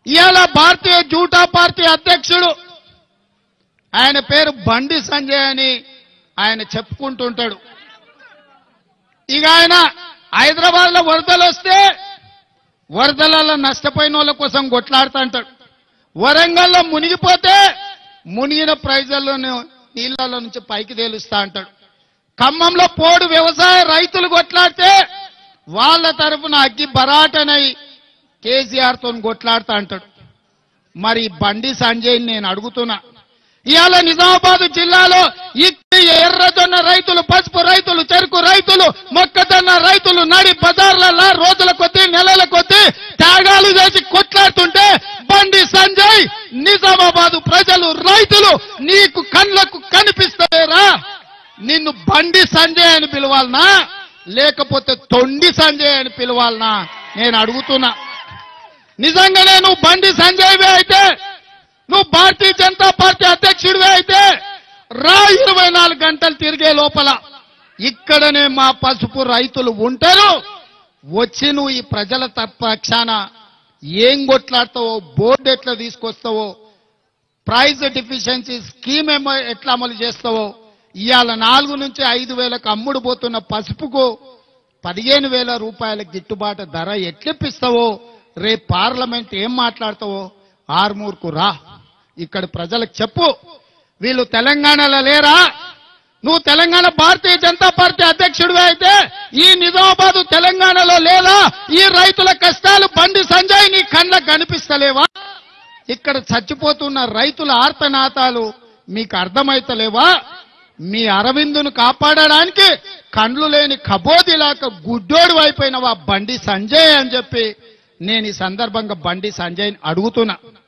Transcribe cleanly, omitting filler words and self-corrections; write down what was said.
ఇవాళ భారతీయ జూటా పార్టీ అధ్యక్షుడు ఆయన పేరు బండి సంజయ్ అని ఆయన చెప్పుకుంటుంటాడు. ఇక ఆయన హైదరాబాద్ లో వరదలు వస్తే వరదలలో నష్టపోయిన వాళ్ళ కోసం కొట్లాడుతూ అంటాడు. వరంగల్లో మునిగిపోతే మునిగిన ప్రైజులను నీళ్లలో నుంచి పైకి తేలుస్తా అంటాడు. ఖమ్మంలో పోడు వ్యవసాయ రైతులు కొట్లాడితే వాళ్ళ తరఫున అగ్గి బరాటనై కేసీఆర్ తో కొట్లాడుతా అంటాడు. మరి బండి సంజయ్ నేను అడుగుతున్నా, ఇవాళ నిజామాబాద్ జిల్లాలో ఎర్రజొన్న రైతులు, పసుపు రైతులు, చెరుకు రైతులు, మొక్కజొన్న రైతులు నడి బజార్లలో రోజుల కొద్దీ నెలల కొద్దీ త్యాగాలు చేసి కొట్లాడుతుంటే బండి సంజయ్ నిజామాబాద్ ప్రజలు రైతులు నీకు కళ్ళకు కనిపిస్తలేరా? నిన్ను బండి సంజయ్ అని పిలవాలనా లేకపోతే తొండి సంజయ్ అని పిలవాలనా నేను అడుగుతున్నా. నిజంగానే నువ్వు బండి సంజయ్వే అయితే, నువ్వు భారతీయ జనతా పార్టీ అధ్యక్షుడివే అయితే రా 24 గంటలు తిరిగే లోపల ఇక్కడనే మా పసుపు రైతులు ఉంటారు. వచ్చి నువ్వు ఈ ప్రజల పక్షాన ఏం కొట్లాడతావో, బోర్డు ఎట్లా తీసుకొస్తావో, ప్రైస్ డెఫిషియన్సీ స్కీమ్ ఎట్లా అమలు చేస్తావో, ఇవాళ 4 నుంచి 5,000కు అమ్ముడు పోతున్న పసుపుకు 15,000 రూపాయల గిట్టుబాటు ధర ఎట్లిప్పిస్తావో, రేపు పార్లమెంట్ ఏం మాట్లాడతావో ఆర్మూర్కు రా, ఇక్కడ ప్రజలకు చెప్పు. వీళ్ళు తెలంగాణలో లేరా? నువ్వు తెలంగాణ భారతీయ జనతా పార్టీ అధ్యక్షుడివే అయితే ఈ నిజామాబాద్ తెలంగాణలో లేదా? ఈ రైతుల కష్టాలు బండి సంజయ్ నీ కళ్ళకు కనిపిస్తలేవా? ఇక్కడ చచ్చిపోతున్న రైతుల ఆర్తనాదాలు మీకు అర్థమైతలేవా? మీ అరవిందును కాపాడడానికి కండ్లు లేని కబోదిలాక గుడ్డోడు అయిపోయినవా బండి సంజయ్ అని చెప్పి నేను ఈ సందర్భంగా బండి సంజయ్ని అడుగుతున్నా.